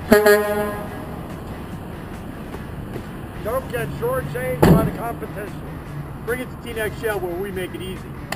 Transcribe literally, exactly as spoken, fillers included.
Don't get shortchanged by the competition. Bring it to Teaneck Shell where we make it easy.